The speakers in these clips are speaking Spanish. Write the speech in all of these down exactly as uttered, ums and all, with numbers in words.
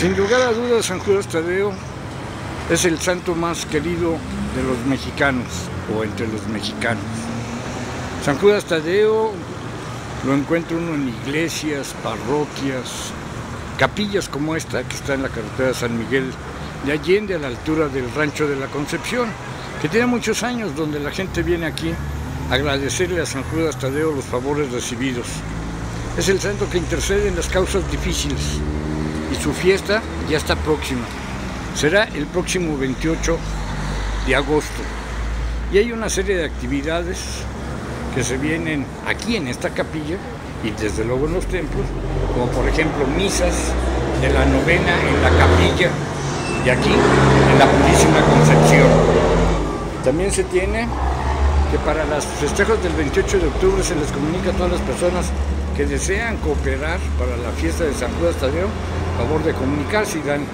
Sin lugar a dudas, San Judas Tadeo es el santo más querido de los mexicanos, o entre los mexicanos. San Judas Tadeo lo encuentra uno en iglesias, parroquias, capillas como esta, que está en la carretera de San Miguel de Allende, a la altura del Rancho de la Concepción, que tiene muchos años, donde la gente viene aquí a agradecerle a San Judas Tadeo los favores recibidos. Es el santo que intercede en las causas difíciles, y su fiesta ya está próxima. Será el próximo veintiocho de agosto. Y hay una serie de actividades que se vienen aquí en esta capilla y desde luego en los templos, como por ejemplo misas de la novena en la capilla de aquí, en la Purísima Concepción. También se tiene que para los festejos del veintiocho de octubre se les comunica a todas las personas que desean cooperar para la fiesta de San Judas Tadeo, favor de comunicarse, y dan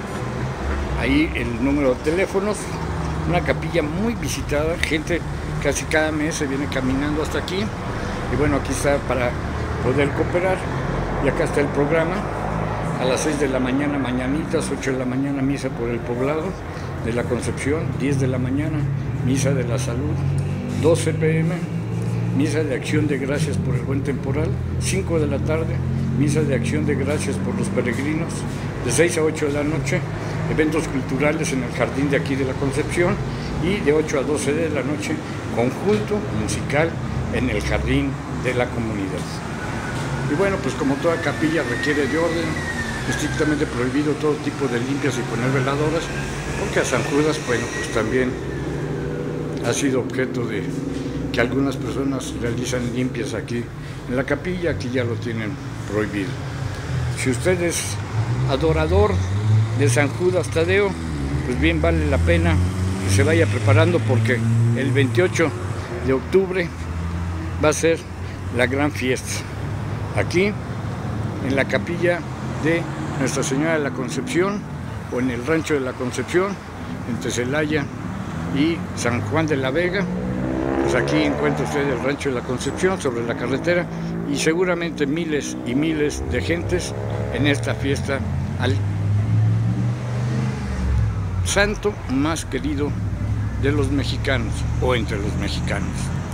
ahí el número de teléfonos. Una capilla muy visitada, gente casi cada mes se viene caminando hasta aquí, y bueno, aquí está para poder cooperar. Y acá está el programa: a las seis de la mañana mañanitas, ocho de la mañana misa por el poblado de la Concepción, diez de la mañana misa de la salud, doce pe eme misa de acción de gracias por el buen temporal, cinco de la tarde misa de acción de gracias por los peregrinos, de seis a ocho de la noche eventos culturales en el jardín de aquí de la Concepción, y de ocho a doce de la noche conjunto musical en el jardín de la comunidad. Y bueno, pues como toda capilla requiere de orden, estrictamente prohibido todo tipo de limpias y poner veladoras, porque a San Judas, bueno, pues también ha sido objeto de que algunas personas realizan limpias aquí en la capilla. Aquí ya lo tienen prohibido. Si usted es adorador de San Judas Tadeo, pues bien vale la pena que se vaya preparando, porque el veintiocho de octubre va a ser la gran fiesta aquí en la capilla de Nuestra Señora de la Concepción, o en el Rancho de la Concepción, entre Celaya y San Juan de la Vega. Pues aquí encuentra usted el Rancho de la Concepción sobre la carretera, y seguramente miles y miles de gentes en esta fiesta al santo más querido de los mexicanos, o entre los mexicanos.